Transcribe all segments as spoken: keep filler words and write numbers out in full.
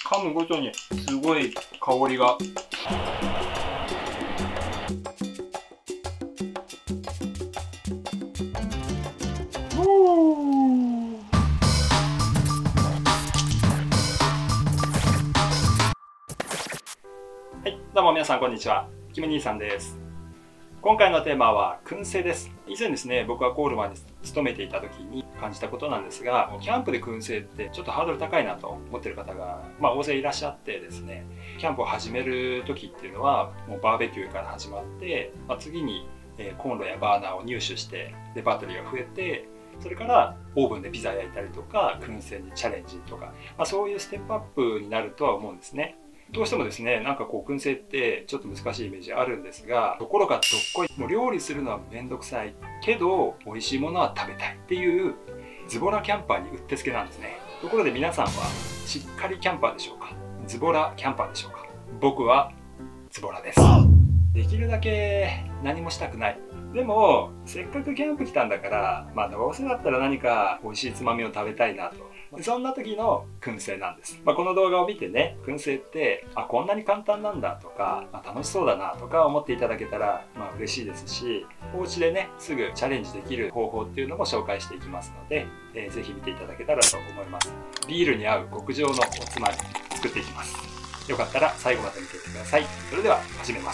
噛むごとにすごい香りが。はい、どうも皆さんこんにちは。キム兄さんです。今回のテーマは燻製です。以前ですね、僕はコールマンに勤めていた時に感じたことなんですが、キャンプで燻製ってちょっとハードル高いなと思ってる方が、まあ、大勢いらっしゃってですね、キャンプを始める時っていうのはもうバーベキューから始まって、まあ、次にコンロやバーナーを入手してレパートリーが増えて、それからオーブンでピザ焼いたりとか燻製にチャレンジとか、まあ、そういうステップアップになるとは思うんですね。どうしてもですね、なんかこう燻製ってちょっと難しいイメージあるんですが、ところがどっこい、もう料理するのはめんどくさいけど美味しいものは食べたいっていうズボラキャンパーにうってつけなんですね。ところで皆さんはしっかりキャンパーでしょうか、ズボラキャンパーでしょうか。僕はズボラです。できるだけ何もしたくない。でもせっかくキャンプ来たんだから、まあどうせだったら何か美味しいつまみを食べたいなと、そんな時の燻製なんです。まあ、この動画を見てね、燻製ってあこんなに簡単なんだとか、まあ、楽しそうだなとか思っていただけたらまあ嬉しいですし、お家でねすぐチャレンジできる方法っていうのも紹介していきますので、えー、ぜひ見ていただけたらと思います。ビールに合う極上のおつまみ作っていきます。よかったら最後まで見ていってください。それでは始めます。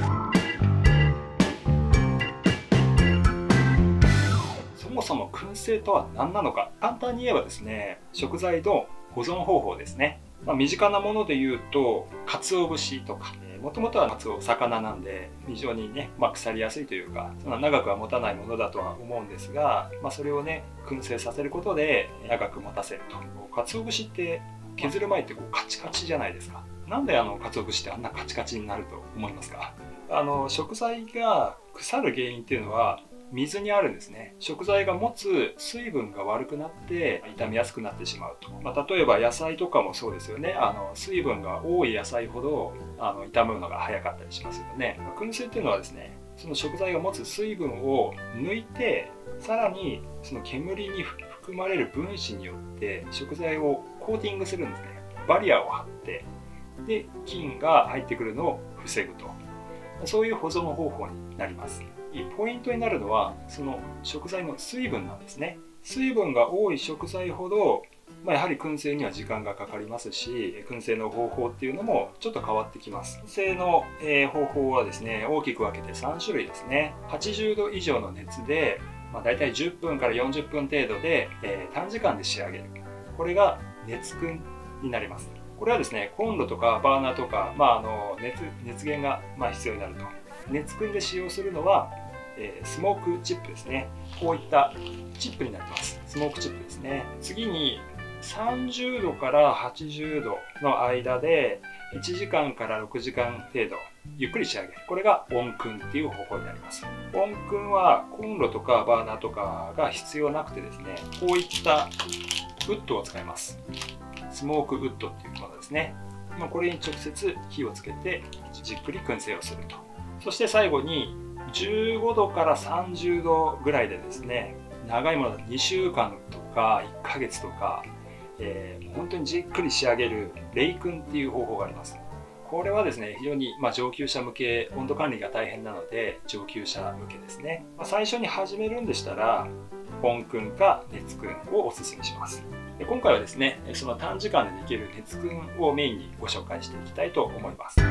そもそも燻製とは何なのか、簡単に言えばですね、食材の保存方法ですね。まあ、身近なもので言うと鰹節とか、もともとは鰹魚なんで非常にね、まあ、腐りやすいというかそんな長くは持たないものだとは思うんですが、まあ、それをね燻製させることで長く持たせると。鰹節って削る前ってこうカチカチじゃないですか。なんであの鰹節ってあんなカチカチになると思いますか？あの食材が腐る原因っていうのは水にあるんですね。食材が持つ水分が悪くなって傷みやすくなってしまうと。まあ、例えば野菜とかもそうですよね。あの水分が多い野菜ほどあの傷むのが早かったりしますよね。燻製っていうのはですね、その食材が持つ水分を抜いて、さらにその煙に含まれる分子によって食材をコーティングするんですね。バリアを張って、で菌が入ってくるのを防ぐと。そういう保存方法になります。ポイントになるのはその食材の水分なんですね。水分が多い食材ほど、まあ、やはり燻製には時間がかかりますし、燻製の方法っていうのもちょっと変わってきます。燻製の、えー、方法はですね、大きく分けてさん種類ですね。はちじゅうど以上の熱で、まあ、大体じゅっぷんからよんじゅっぷん程度で、えー、短時間で仕上げる。これが熱燻になります。これはですね、コンロとかバーナーとか、まあ、あの 熱, 熱源がまあ必要になると。熱燻で使用するのは、えー、スモークチップですね。こういったチップになります。スモークチップですね。次にさんじゅうどからはちじゅうどの間でいちじかんからろくじかん程度ゆっくり仕上げる。これが温燻っていう方法になります。温燻はコンロとかバーナーとかが必要なくてですね、こういったウッドを使います。スモークウッドっていうものですね。これに直接火をつけてじっくり燻製をすると。そして最後にじゅうごどからさんじゅうどぐらいでですね、長いものだとにしゅうかんとかいっかげつとか、えー、本当にじっくり仕上げる冷燻っていう方法があります。これはですね、非常に、まあ、上級者向け、温度管理が大変なので上級者向けですね。まあ、最初に始めるんでしたら温燻か熱燻をおすすめします。で今回はですね、その短時間でできる熱燻をメインにご紹介していきたいと思います。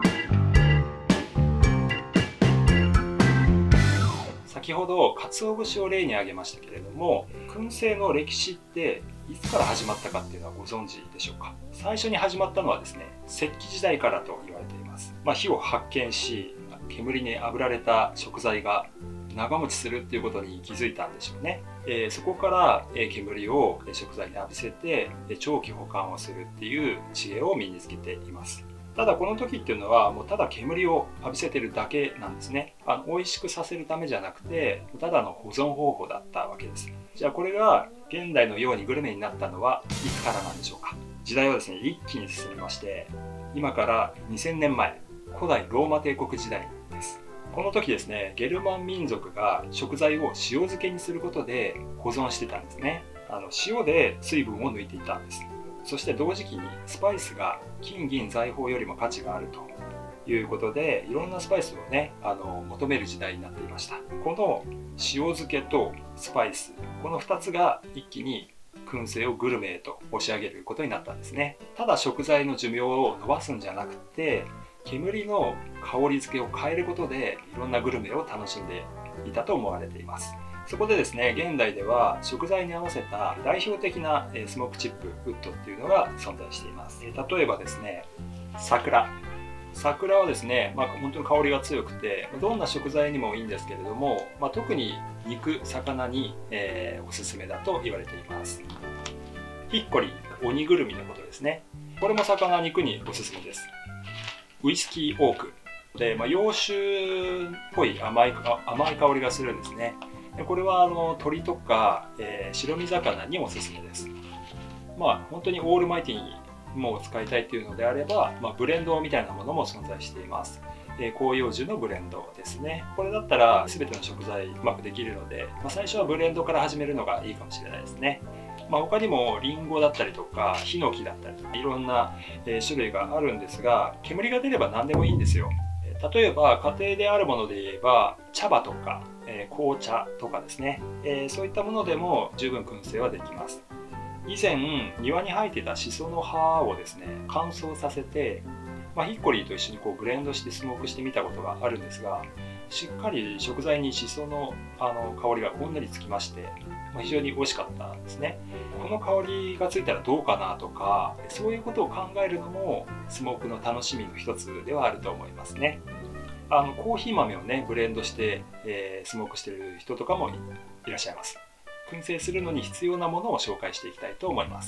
先ほど鰹節を例に挙げましたけれども、燻製の歴史っていつから始まったかっていうのはご存知でしょうか？最初に始まったのはですね、石器時代からと言われています。まあ、火を発見し、煙に炙られた食材が長持ちするっていうことに気づいたんでしょうね。えー、そこから、えー、煙を食材に浴びせて長期保管をするっていう知恵を身につけています。ただこの時っていうのはもうただ煙を浴びせてるだけなんですね。あの美味しくさせるためじゃなくて、ただの保存方法だったわけです。じゃあこれが現代のようにグルメになったのはいつからなんでしょうか？時代はですね、一気に進みまして、今からにせんねんまえ、古代ローマ帝国時代です。この時ですね、ゲルマン民族が食材を塩漬けにすることで保存してたんですね。あの塩で水分を抜いていたんです。 そして同時期にスパイスが金銀財宝よりも価値があるということで、いろんなスパイスをねあの求める時代になっていました。この塩漬けとスパイス、このふたつが一気に燻製をグルメへと押し上げることになったんですね。ただ食材の寿命を伸ばすんじゃなくて、煙の香り付けを変えることでいろんなグルメを楽しんでいたと思われています。そこでですね、現代では食材に合わせた代表的なスモークチップウッドっていうのが存在しています。例えばですね、桜桜はですね、まあ、本当に香りが強くてどんな食材にもいいんですけれども、まあ、特に肉魚に、えー、おすすめだと言われています。ヒッコリー、鬼ぐるみのことですね。これも魚肉におすすめです。ウイスキーオークで、まあ、洋酒っぽい甘い甘い香りがするんですね。でこれはあの鶏とか、えー、白身魚におすすめです。まあ本当にオールマイティにもう使いたいっていうのであれば、まあ、ブレンドみたいなものも存在しています。えー、広葉樹のブレンドですね。これだったら全ての食材うまくできるので、まあ、最初はブレンドから始めるのがいいかもしれないですね。まあ、他にもリンゴだったりとかヒノキだったりとかいろんな、えー、種類があるんですが、煙が出れば何でもいいんですよ。例えば家庭であるもので言えば茶葉とか、えー、紅茶とかですね、えー、そういったものでも十分燻製はできます。以前庭に生えていたシソの葉をですね乾燥させて、まあ、ヒッコリーと一緒にこうブレンドしてスモークしてみたことがあるんですが、しっかり食材にシソのあの香りがほんのりつきまして、まあ、非常に美味しかったんですね。この香りがついたらどうかなとか、そういうことを考えるのもスモークの楽しみの一つではあると思いますね。あのコーヒー豆をねブレンドして、えー、スモークしてる人とかも い, いらっしゃいます。燻製するのに必要なものを紹介していきたいと思います。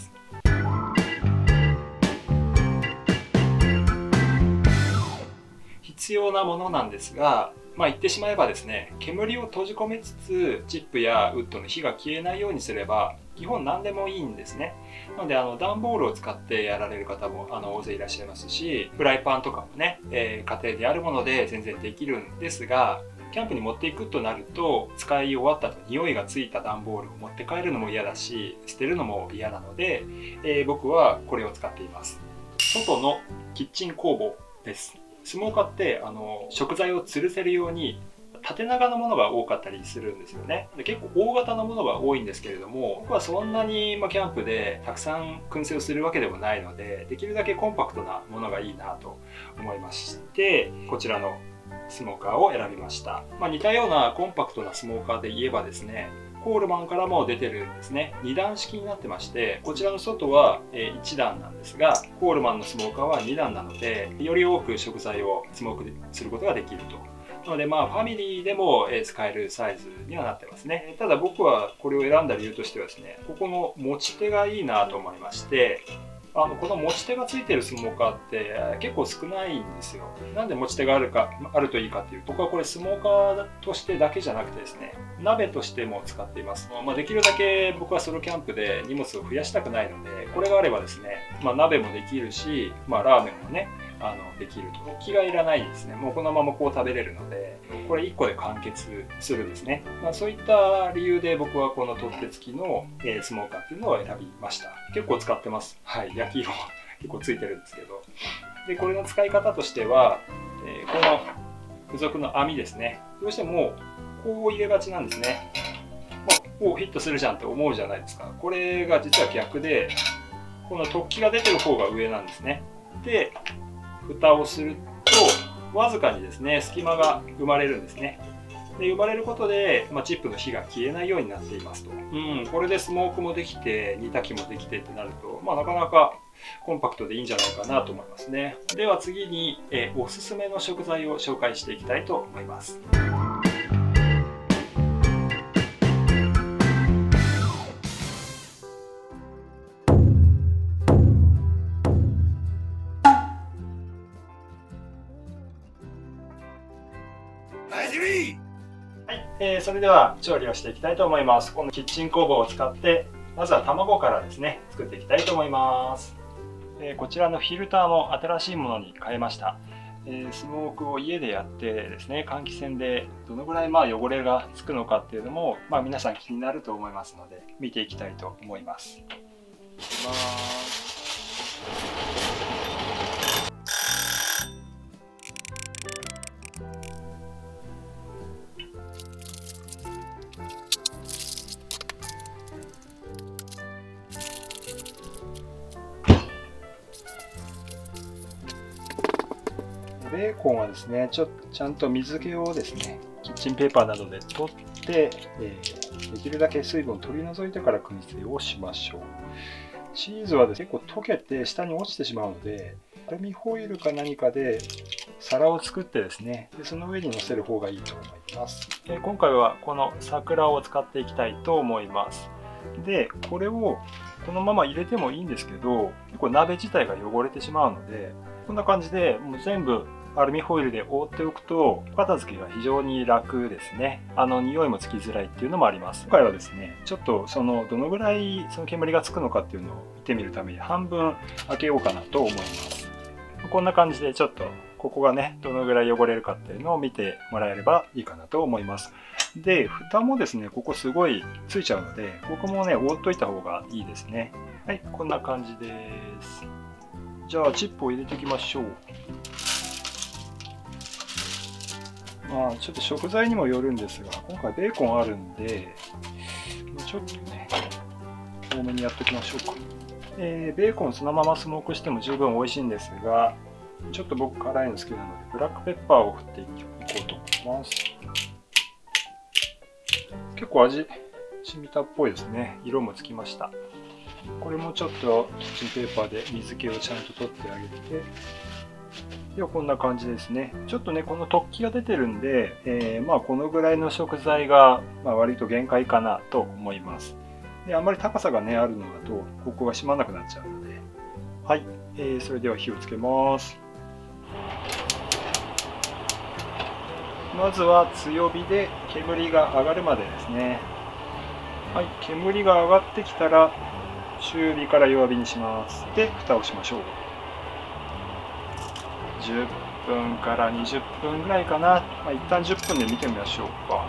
必要なものなんですが、まあ言ってしまえばですね、煙を閉じ込めつつチップやウッドの火が消えないようにすれば基本何でもいいんですね。なのであの段ボールを使ってやられる方もあの大勢いらっしゃいますし、フライパンとかもね、えー、家庭であるもので全然できるんですが、キャンプに持っていくとなると使い終わった後匂いがついた段ボールを持って帰るのも嫌だし捨てるのも嫌なので、えー、僕はこれを使っています。外のキッチン工房です。スモーカーってあの食材を吊るせるように縦長のものが多かったりするんですよね。で結構大型のものが多いんですけれども、僕はそんなに、まあ、キャンプでたくさん燻製をするわけでもないので、できるだけコンパクトなものがいいなと思いまして、こちらのスモーカーを選びました。まあ、似たようなコンパクトなスモーカーで言えばですね、コールマンからも出てるんですね。に段式になってまして、こちらの外はいち段なんですが、コールマンのスモーカーはに段なので、より多く食材をスモークすることができると。なのでまあファミリーでも使えるサイズにはなってますね。ただ僕はこれを選んだ理由としてはですね、ここの持ち手がいいなと思いまして、あのこの持ち手がついてるスモーカーって結構少ないんですよ。なんで持ち手があるかあるといいかっていうと、僕はこれスモーカーとしてだけじゃなくてですね、鍋としても使っています。まあ、できるだけ僕はソロキャンプで荷物を増やしたくないので、これがあればですね、まあ、鍋もできるし、まあ、ラーメンもねあのできると。気がいらないですね。もうこのままこう食べれるので、これいっこで完結するんですね。まあ、そういった理由で僕はこの取っ手付きの、えー、スモーカーっていうのを選びました。結構使ってます。はい、焼き色結構ついてるんですけど。で、これの使い方としては、えー、この付属の網ですね。どうしてもこう入れがちなんですね。まあ、おヒットするじゃんって思うじゃないですか。これが実は逆で、この突起が出てる方が上なんですね。で、蓋をするとわずかにですね隙間が生まれるんですね。で生まれることで、まあ、チップの火が消えないようになっていますと。うん、これでスモークもできて煮炊きもできてってなると、まあ、なかなかコンパクトでいいんじゃないかなと思いますね。では次に、えー、おすすめの食材を紹介していきたいと思います。はい、えー、それでは調理をしていきたいと思います。このキッチン工房を使ってまずは卵からですね作っていきたいと思います。えー、こちらのフィルターも新しいものに変えました。えー、スモークを家でやってですね、換気扇でどのぐらいまあ汚れがつくのかっていうのも、まあ、皆さん気になると思いますので見ていきたいと思います。いきます。 ベーコンはですね、ちょっとちゃんと水気をですね、キッチンペーパーなどで取って、えー、できるだけ水分を取り除いてから燻製をしましょう。チーズはですね、結構溶けて下に落ちてしまうので、アルミホイルか何かで皿を作ってですね、でその上に乗せる方がいいと思います。で今回はこの桜を使っていきたいと思います。で、これをこのまま入れてもいいんですけど、結構鍋自体が汚れてしまうので、こんな感じでもう全部アルミホイルで覆っておくと片付けが非常に楽ですね。あの匂いもつきづらいっていうのもあります。今回はですね、ちょっとそのどのぐらいその煙がつくのかっていうのを見てみるために半分開けようかなと思います。こんな感じでちょっとここがねどのぐらい汚れるかっていうのを見てもらえればいいかなと思います。で、蓋もですね、ここすごいついちゃうので、ここもね覆っといた方がいいですね。はい、こんな感じです。じゃあチップを入れていきましょう。まあちょっと食材にもよるんですが、今回ベーコンあるんでちょっとね多めにやっておきましょうか。えー、ベーコンそのままスモークしても十分美味しいんですが、ちょっと僕辛いの好きなのでブラックペッパーを振っていこうと思います。結構味染みたっぽいですね。色もつきました。これもちょっとキッチンペーパーで水気をちゃんと取ってあげて、ではこんな感じですね。ちょっとねこの突起が出てるんで、えー、まあこのぐらいの食材が、まあ、割と限界かなと思います。であんまり高さがねあるのだとここが閉まらなくなっちゃうので、はい、えー、それでは火をつけます。まずは強火で煙が上がるまでですね。はい、煙が上がってきたら中火から弱火にします。で蓋をしましょう。じゅっぷんからにじゅっぷんぐらいかな。まあ、一旦じゅっぷんで見てみましょうか。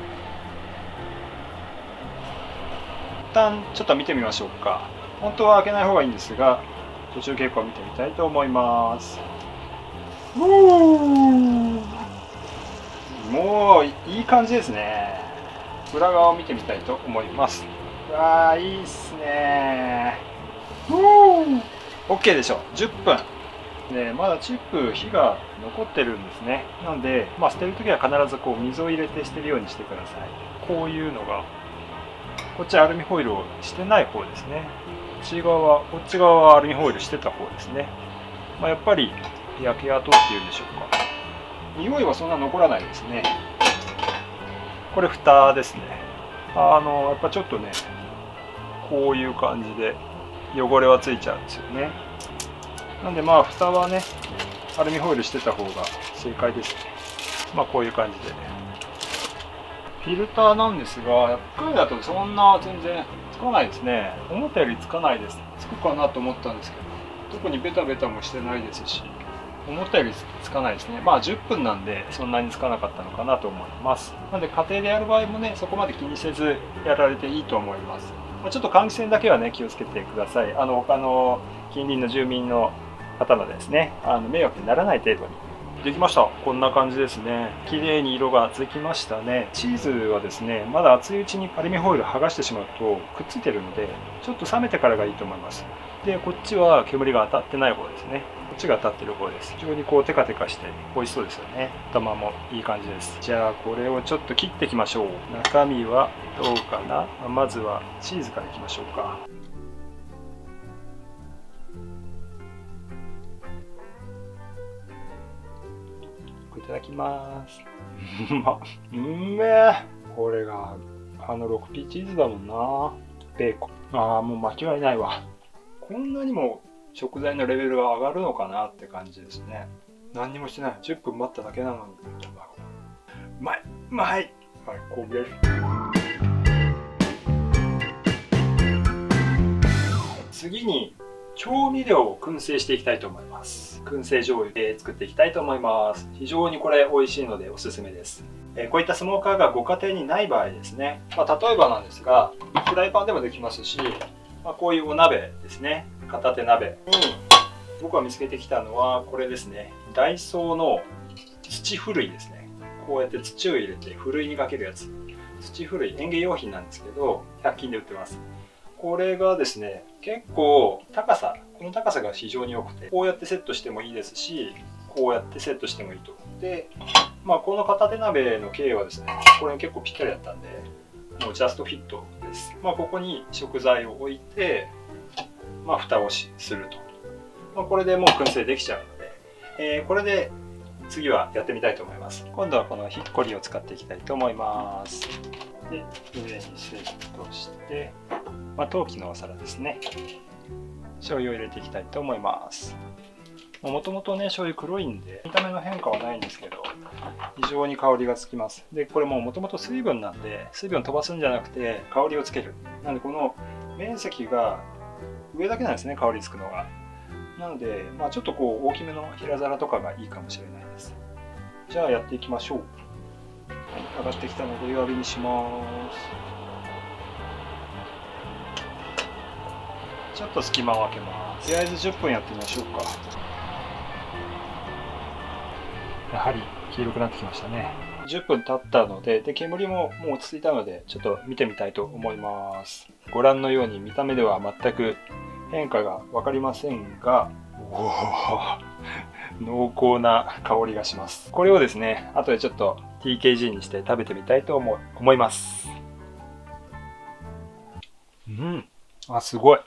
一旦ちょっと見てみましょうか。本当は開けない方がいいんですが、途中経過を見てみたいと思います。うーもういい感じですね。裏側を見てみたいと思います。うわー、いいっすねー。OK でしょう。じゅっぷん。でまだチップ火が残ってるんですね。なので、まあ、捨てるときは必ずこう水を入れて捨てるようにしてください。こういうのがこっちアルミホイルをしてない方ですね。こっち側こっち側はアルミホイルしてた方ですね。まあ、やっぱり焼け跡っていうんでしょうか。匂いはそんな残らないですね。これ蓋ですね。あのやっぱちょっとねこういう感じで汚れはついちゃうんですよね。なんでまあ蓋はねアルミホイルしてた方が正解ですね。まあこういう感じでフィルターなんですが、やっぱりだとそんな全然つかないですね。思ったよりつかないです。つくかなと思ったんですけど、特にベタベタもしてないですし、思ったよりつかないですね。まあじゅっぷんなんでそんなにつかなかったのかなと思います。なので家庭でやる場合もねそこまで気にせずやられていいと思います。ちょっと換気扇だけはね気をつけてください。あの他の近隣の住民の方のですね、あの迷惑にならない程度にできました。こんな感じですね。綺麗に色がつきましたね。チーズはですね、まだ熱いうちにアルミホイル剥がしてしまうとくっついてるので、ちょっと冷めてからがいいと思います。で、こっちは煙が当たってない方ですね。こっちが当たってる方です。非常にこうテカテカして美味しそうですよね。玉もいい感じです。じゃあこれをちょっと切っていきましょう。中身はどうかな。まずはチーズからいきましょうか。いただきます。うまうんめえ。これがあの ろくピー チーズだもんな。ベーコン。ああ、もう間違いないわ。こんなにも食材のレベルが上がるのかなって感じですね。何にもしてない。じゅっぷん待っただけなのに。うまい。うまい。最高です。次に調味料を燻製していきたいと思います。燻製醤油で作っていきたいと思います。非常にこれ美味しいのでおすすめです。えー、こういったスモーカーがご家庭にない場合ですね、まあ、例えばなんですがフライパンでもできますし、まあ、こういうお鍋ですね、片手鍋に僕が見つけてきたのはこれですね。ダイソーの土ふるいですね。こうやって土を入れてふるいにかけるやつ、土ふるい、園芸用品なんですけどひゃく均で売ってます。これがですね、結構高さ、この高さが非常に良くて、こうやってセットしてもいいですし、 こうやってセットしてもいいと。で、まあ、この片手鍋の径はですね、これ結構ぴったりだったんで、もうジャストフィットです。まあ、ここに食材を置いて、まあ、蓋をしすると。まあ、これでもう燻製できちゃうので、えー、これで次はやってみたいと思います。今度はこのひっこりを使っていきたいと思います。で、上にセットして、まあ、陶器のお皿ですね。醤油を入れていきたいと思います。もともとね、醤油黒いんで、見た目の変化はないんですけど、非常に香りがつきます。で、これももともと水分なんで、水分飛ばすんじゃなくて、香りをつける。なので、この面積が上だけなんですね、香りつくのが。なので、まあ、ちょっとこう大きめの平皿とかがいいかもしれないです。じゃあやっていきましょう。はい、上がってきたので弱火にします。ちょっと隙間を空けます。とりあえずじゅっぷんやってみましょうか。やはり黄色くなってきましたね。じゅっぷん経ったので、で煙ももう落ち着いたので、ちょっと見てみたいと思います。ご覧のように見た目では全く変化が分かりませんが、お濃厚な香りがします。これをですね、後でちょっと ティーケージー にして食べてみたいと思い思います。うん、あ、すごい。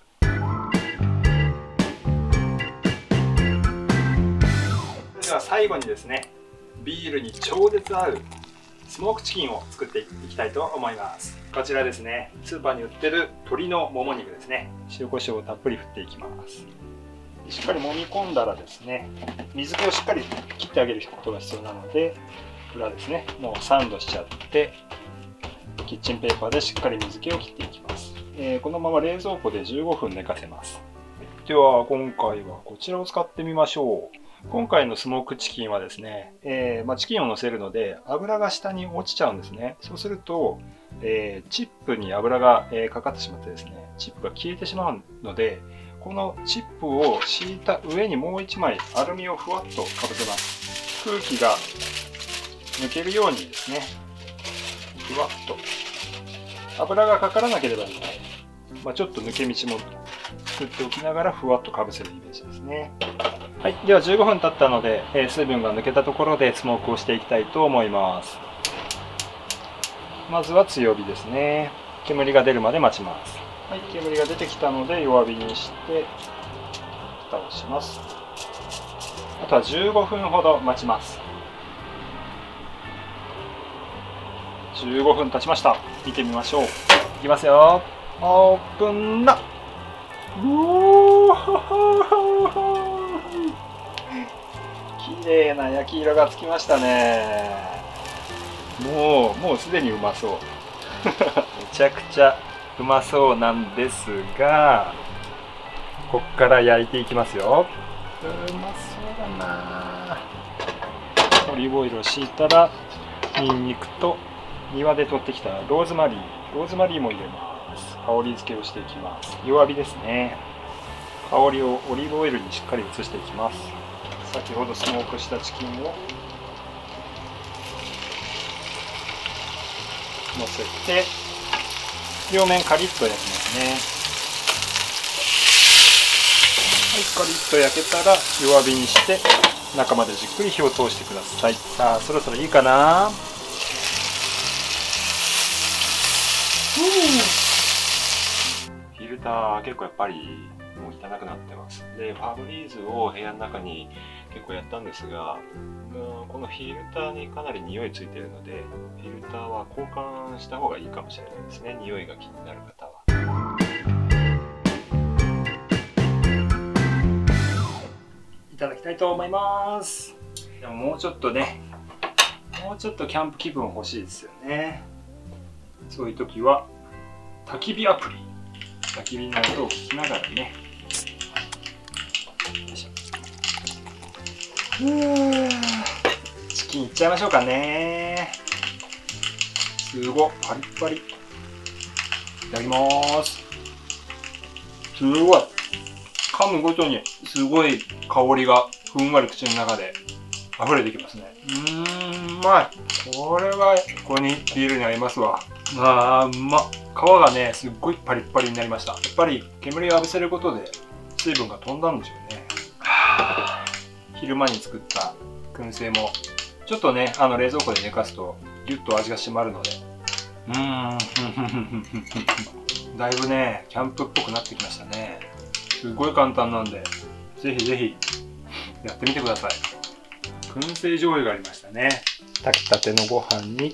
では最後にですね、ビールに超絶合うスモークチキンを作っていきたいと思います。こちらですね、スーパーに売ってる鶏のもも肉ですね。塩コショウをたっぷり振っていきます。しっかり揉み込んだらですね、水気をしっかり切ってあげることが必要なので、裏ですね、もうサンドしちゃって、キッチンペーパーでしっかり水気を切っていきます。えー、このまま冷蔵庫でじゅうごふん寝かせます。では今回はこちらを使ってみましょう。今回のスモークチキンはですね、えーまあ、チキンを乗せるので油が下に落ちちゃうんですね。そうすると、えー、チップに油が、えー、かかってしまってですね、チップが消えてしまうので、このチップを敷いた上にもういちまいアルミをふわっとかぶせます。空気が抜けるようにですね、ふわっと。油がかからなければですね、まあ、ちょっと抜け道も作っておきながらふわっとかぶせるイメージですね。はい、ではじゅうごふん経ったので、えー、水分が抜けたところでスモークをしていきたいと思います。まずは強火ですね。煙が出るまで待ちます。はい、煙が出てきたので弱火にして蓋をします。あとはじゅうごふんほど待ちます。じゅうごふん経ちました。見てみましょう。いきますよ。オープンな。うおー綺麗な焼き色がつきましたね。もうもうすでにうまそう。めちゃくちゃうまそうなんですが、こっから焼いていきますよ。うまそうだな。オリーブオイルを敷いたら、ニンニクと庭で取ってきたローズマリーローズマリーも入れます。香り付けをしていきます。弱火ですね。香りをオリーブオイルにしっかり移していきます。先ほどスモークしたチキンを乗せて、両面カリッと焼きますね。はい、カリッと焼けたら弱火にして中までじっくり火を通してください。さあ、そろそろいいかな。フィルター結構やっぱりもう汚くなってます。で、ファブリーズを部屋の中に結構やったんですが、このフィルターにかなり匂いついているので、フィルターは交換した方がいいかもしれないですね。匂いが気になる方は。いただきたいと思います。でももうちょっとね、もうちょっとキャンプ気分欲しいですよね。そういう時は焚き火アプリ、焚き火の音を聞きながらね。よいしょ。うーチキンいっちゃいましょうかね。すごいパリッパリ。いただきます。すごい噛むごとにすごい香りがふんわり口の中で溢れてきますね。うーん、うまい。これはここにビールに合いますわ。あー、うまっ。皮がね、すっごいパリッパリになりました。やっぱり煙を浴びせることで水分が飛んだんでしょうね。はぁ、 昼間に作った燻製もちょっとね、あの冷蔵庫で寝かすとギュッと味が締まるので、うーんだいぶねキャンプっぽくなってきましたね。すごい簡単なんで、ぜひぜひやってみてください。燻製醤油がありましたね。炊きたてのご飯に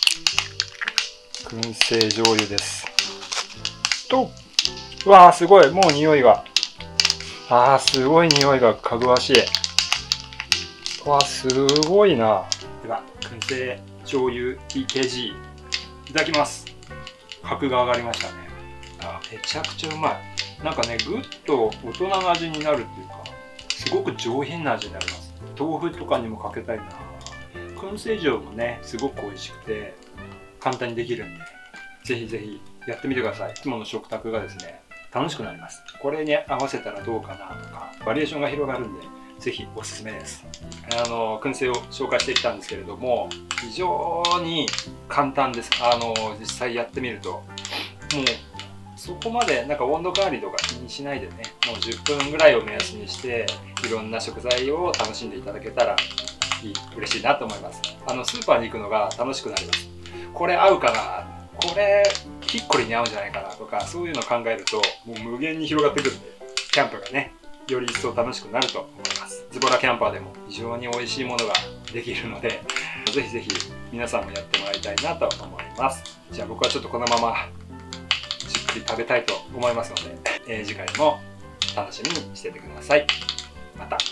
燻製醤油ですと、うわーすごい、もう匂いが、あーすごい匂いがかぐわしい。わーすごいな。では燻製醤油 ティーケージー いただきます。格が上がりましたね。あ、めちゃくちゃうまい。なんかね、ぐっと大人の味になるっていうか、すごく上品な味になります。豆腐とかにもかけたいな。燻製醤もね、すごく美味しくて簡単にできるんで、ぜひぜひやってみてください。いつもの食卓がですね、楽しくなります。これに合わせたらどうかなとか、バリエーションが広がるんで、ぜひおすすめです。あの燻製を紹介してきたんですけれども、非常に簡単です。あの実際やってみると、もうそこまでなんか温度変わりとか気にしないでね、もうじゅっぷんぐらいを目安にしていろんな食材を楽しんでいただけたらいい嬉しいなと思います。あのスーパーに行くのが楽しくなります。これ合うかな、これヒッコリに合うんじゃないかなとか、そういうのを考えるともう無限に広がってくるんで、キャンプがねより一層楽しくなると思います。ズボラキャンパーでも非常に美味しいものができるので、ぜひぜひ皆さんもやってもらいたいなと思います。じゃあ僕はちょっとこのままじっくり食べたいと思いますので、えー、次回も楽しみにしててください。また。